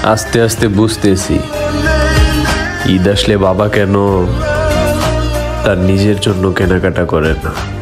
আস্তে আস্তে বুঝতেছি ঈদ আসলে বাবা কেন তার নিজের জন্য কেনাকাটা করে না।